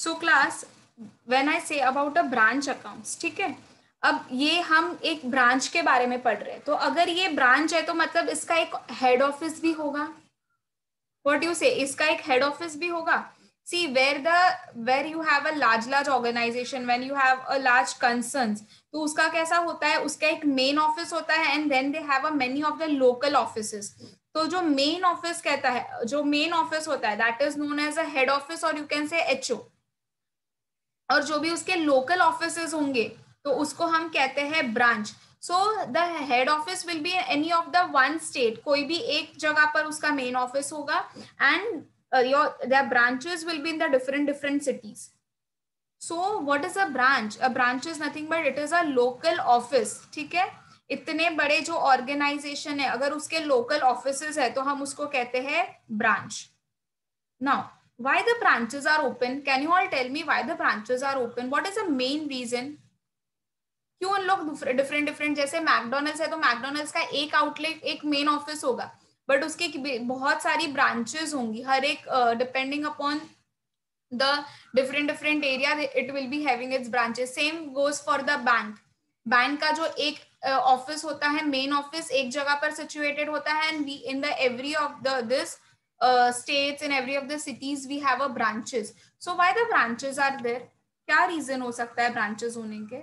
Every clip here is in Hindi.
So class when I say about a branch accounts, ठीक है, अब ये हम एक ब्रांच के बारे में पढ़ रहे हैं, तो अगर ये ब्रांच है तो मतलब इसका एक हेड ऑफिस भी होगा। व्हाट यू से, इसका एक हेड ऑफिस भी होगा। See where you have a large organisation, when you have a large concerns, तो उसका कैसा होता है, उसका एक मेन ऑफिस होता है and then they have a many of the local offices. तो जो मेन ऑफिस कहता है, जो मेन ऑफिस होता है that is known as a head office, और यू कैन से एचओ। और जो भी उसके लोकल ऑफिसेज होंगे तो उसको हम कहते हैं branch. So the head office will be any of the one state, कोई भी एक जगह पर उसका मेन ऑफिस होगा and your the branches will be in the different different cities. So what is a branch? A branch is nothing but it is a local office, ठीक है। इतने बड़े जो ऑर्गेनाइजेशन है अगर उसके लोकल ऑफिसेज है तो हम उसको कहते हैं branch. Now why the branches are open? Can you all tell me why the branches are open? What is the main reason? क्यों उन लोग डिफरेंट डिफरेंट, जैसे मैकडोनल्ड्स है तो मैकडोनल्ड्स का एक आउटलेट एक मेन ऑफिस होगा बट उसकी बहुत सारी ब्रांचेस होंगी, हर एक depending upon the different different area it will be having its branches. Same goes for the bank. Bank का जो एक ऑफिस होता है, मेन ऑफिस एक जगह पर सिचुएटेड होता है and we in the every of the this states in every of the cities we have a branches. So why the branches are there? क्या रीजन हो सकता है ब्रांचेस होने के?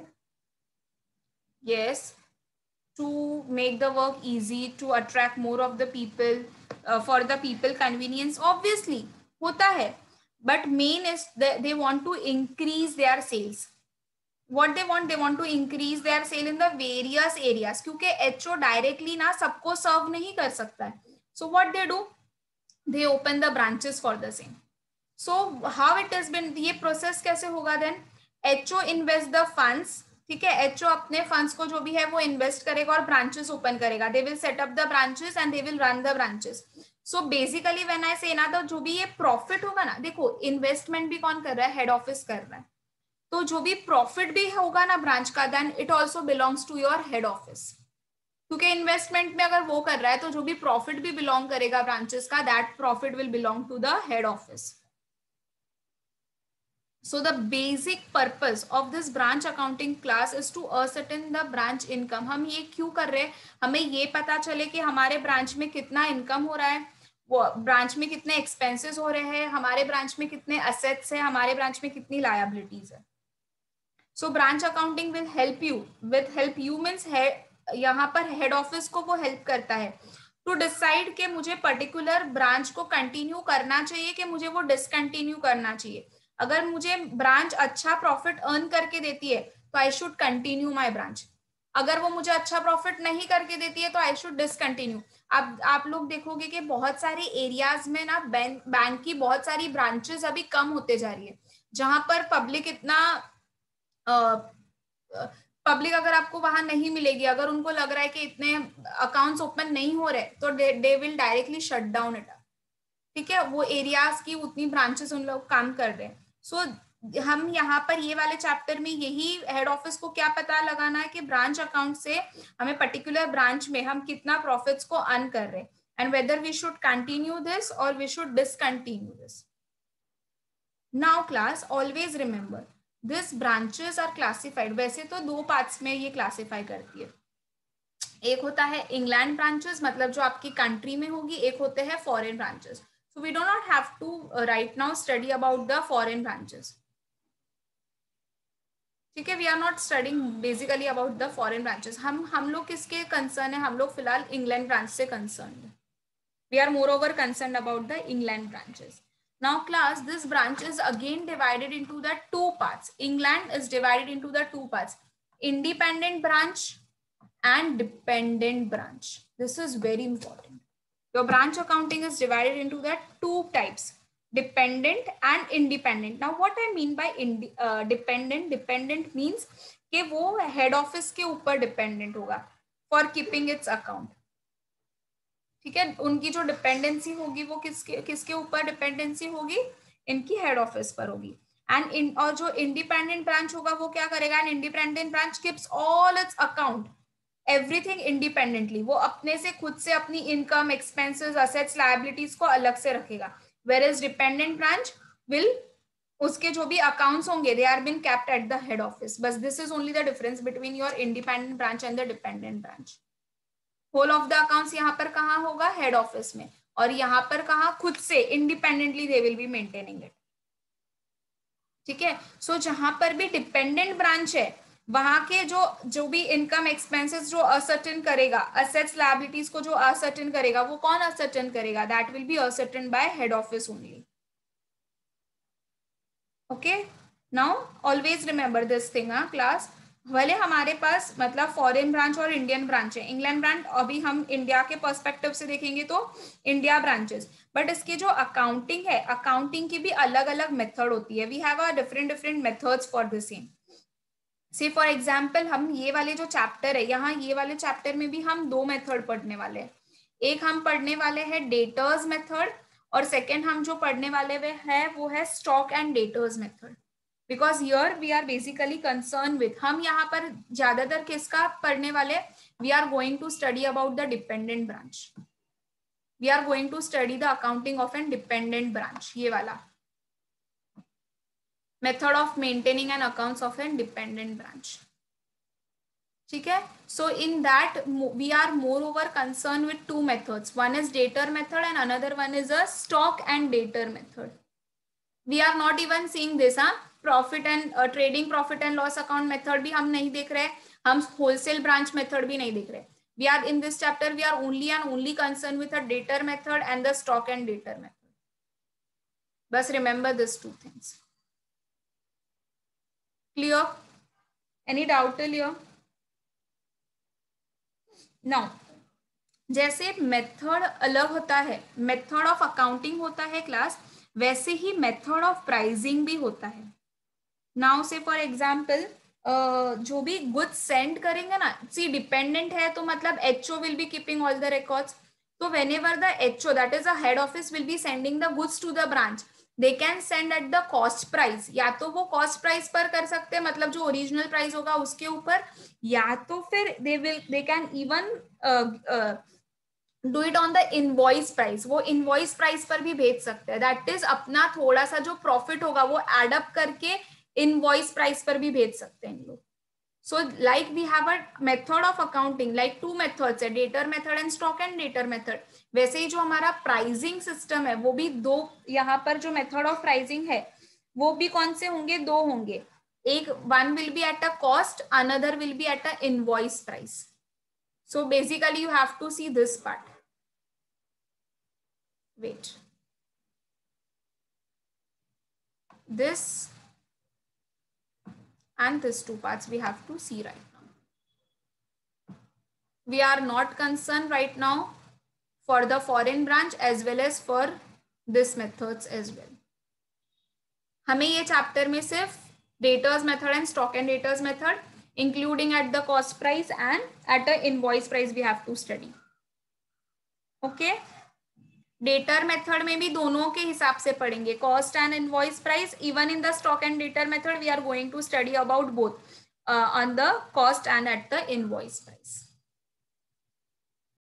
Yes, to make the work easy, to attract more of the people, for the people convenience obviously होता है, but main is they want to increase their sales. What they want to increase their sale in the various areas, क्योंकि एचओ डायरेक्टली ना सबको सर्व नहीं कर सकता है। So what they do, they open the branches for the same. So how it has been, ये प्रोसेस कैसे होगा then? HO invest the funds, ठीक है, एचओ अपने फंड्स को जो भी है वो इन्वेस्ट करेगा और ब्रांचेस ओपन करेगा। They will set up the branches and they will run the branches. So basically when I say ना, तो जो भी ये प्रॉफिट होगा ना, देखो इन्वेस्टमेंट भी कौन कर रहा है? हेड ऑफिस कर रहा है। तो जो भी प्रॉफिट भी होगा ना ब्रांच का, then it also belongs to your head office, क्योंकि इन्वेस्टमेंट में अगर वो कर रहा है तो जो भी प्रॉफिट भी बिलोंग करेगा ब्रांचेस का, that profit will belong to the head office. So the basic purpose of this branch accounting class is to ascertain the branch income. हम ये क्यों कर रहे हैं? हमें ये पता चले कि हमारे ब्रांच में कितना इनकम हो रहा है, वो ब्रांच में कितने एक्सपेंसेस हो रहे हैं, हमारे ब्रांच में कितने असेट्स है, हमारे ब्रांच में कितनी लायबिलिटीज है। So branch accounting will help you, with help you means यहाँ पर हेड ऑफिस को वो हेल्प करता है टू डिसाइड कि मुझे पर्टिकुलर ब्रांच को कंटिन्यू करना चाहिए कि मुझे वो डिसकंटिन्यू करना चाहिए। अगर मुझे ब्रांच अच्छा प्रॉफिट अर्न करके देती है तो I should continue my branch. अगर वो मुझे अच्छा प्रॉफिट नहीं करके देती है तो आई शुड डिसकंटिन्यू। अब आप लोग देखोगे कि बहुत सारे एरियाज में ना बैंक की बहुत सारी ब्रांचेस अभी कम होते जा रही है, जहां पर पब्लिक इतना पब्लिक अगर आपको वहां नहीं मिलेगी, अगर उनको लग रहा है कि इतने अकाउंट्स ओपन नहीं हो रहे तो they will directly shut down it. ठीक है, वो एरियाज की उतनी ब्रांचेस उन लोग काम कर रहे हैं। सो हम यहाँ पर ये वाले चैप्टर में यही हेड ऑफिस को क्या पता लगाना है कि ब्रांच अकाउंट से हमें पर्टिकुलर ब्रांच में हम कितना प्रॉफिट्स को अर्न कर रहे हैं and whether we should continue this और we should discontinue this. Now class always remember this branches are classified. वैसे तो दो पार्ट्स में ये क्लासिफाई करती है, एक होता है इंग्लैंड ब्रांचेस, मतलब जो आपकी कंट्री में होगी, एक होते हैं foreign branches. So we do not have to right now study about the foreign branches, ठीक है। We are not studying basically about the foreign branches. हम लोग किसके कंसर्न है? हम लोग फिलहाल इंग्लैंड ब्रांच से कंसर्न है। We are moreover concerned about the England branches. Now class, this branch is again divided into the two parts. England is divided into the two parts, independent branch and dependent branch. This is very important. Your branch accounting is divided into the two types, dependent and independent. Now what I mean by dependent, dependent means कि वो head office के ऊपर dependent होगा for keeping its account, ठीक है। उनकी जो डिपेंडेंसी होगी वो किसके ऊपर डिपेंडेंसी होगी? इनकी हेड ऑफिस पर होगी। एंड और जो इंडिपेंडेंट ब्रांच होगा वो क्या करेगा? And independent branch keeps all its account everything independently. वो अपने से खुद से अपनी इनकम, एक्सपेंसेस, असेट्स, लायबिलिटीज को अलग से रखेगा। Where is dependent branch will उसके जो भी अकाउंट्स होंगे they are been kept at the head office. बस this is only the difference between your independent branch and the dependent branch. Whole of the accounts यहाँ पर कहाँ होगा, हेड ऑफिस में, और यहाँ पर कहाँ, खुद से independently they will be maintaining it. ठीक है. सो जहां पर भी डिपेंडेंट ब्रांच है वहां के जो भी इनकम एक्सपेंसेस जो असर्टेन करेगा, असेट्स लायबिलिटीज को जो असर्टेन करेगा, वो कौन असर्टेन करेगा, that will be ascertain by head office only. Okay. Now always remember this thing class. भले हमारे पास मतलब फॉरेन ब्रांच और इंडियन ब्रांच है, इंग्लैंड ब्रांच अभी हम इंडिया के पर्सपेक्टिव से देखेंगे तो इंडिया ब्रांचेस, बट इसकी जो अकाउंटिंग है, अकाउंटिंग की भी अलग अलग मेथड होती है. We have a different different methods for the same. Say for example हम ये वाले जो चैप्टर है, यहाँ ये वाले चैप्टर में भी हम दो मेथड पढ़ने वाले हैं. एक हम पढ़ने वाले हैं डेटर्स मेथड, और सेकेंड हम जो पढ़ने वाले वो है stock and debtors method. Because here we are basically concern with, हम यहाँ पर ज्यादातर किसका पढ़ने वाले, we are going to study about the dependent branch. We are going to study the accounting of an dependent branch, ये वाला method of maintaining an accounts of an dependent branch. ठीक है. So in that we are moreover concern with two methods. One is debtor method and another one is a stock and debtor method. We are not even seeing this. Profit and trading profit and loss account method भी हम नहीं देख रहे, हम होलसेल ब्रांच मेथड भी नहीं देख रहे. We are in this chapter we are only and only concern with a debtor method and the stock and debtor method. बस remember this two things. Clear? Any doubt till here? Now जैसे मेथड अलग होता है, मेथड ऑफ अकाउंटिंग होता है क्लास, वैसे ही मेथड ऑफ प्राइसिंग भी होता है. नाउ से फॉर एग्जाम्पल जो भी गुड्स सेंड करेंगे ना, सी डिपेंडेंट है तो मतलब HO will be keeping all the records. तो whenever the HO, that is a head office, will be sending the goods to the branch, they can send at the cost price. या तो वो cost price पर कर सकते हैं, मतलब जो ओरिजिनल प्राइस होगा उसके ऊपर, या तो फिर they can even do it on the invoice price. वो इनवॉइस प्राइस पर भी भेज सकते हैं. दैट इज अपना थोड़ा सा जो प्रॉफिट होगा वो एडअप करके इनवॉइस प्राइस पर भी भेज सकते हैं लोग. So like we have a method of accounting, like two methods है, debtor method and stock and debtor method. वैसे ही जो हमारा प्राइसिंग सिस्टम है वो भी दो, यहाँ पर जो मेथड ऑफ प्राइसिंग है वो भी कौन से होंगे, दो होंगे. एक one will be at a cost, another will be at a invoice price. So basically you have to see this part. Wait, this and this two parts we have to see right now. We are not concerned right now for the foreign branch as well as for this methods as well. हमें ये चैप्टर में सिर्फ debtors method and stock and debtors method including at the cost price and at the invoice price we have to study. Okay. Debtor method में भी दोनों के हिसाब से पढ़ेंगे, cost and invoice price. Even in the stock and debtor method we are going to study about both on the cost and at the invoice price.